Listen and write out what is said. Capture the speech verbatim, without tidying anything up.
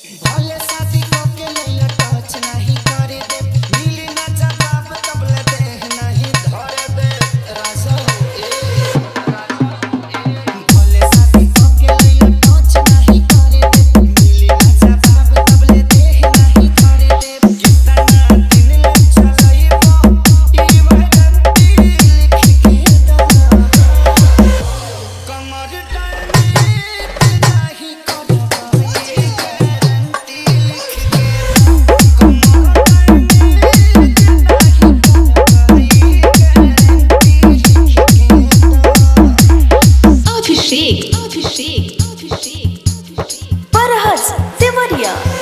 भले शादी करके लैला टच नहीं करे दे, मिली ना जवाब तबले देह नहीं धरे दे राजा ए भले शादी करके लैला टच नहीं करे दे, मिली ना जवाब तबले देह नहीं धरे दे। कितना दिन ले चलइबो ई वारंटी लिख के दा, कमर डाली नहीं करबो अभिषेक अभिषेक अभिषेक परहस देवरिया।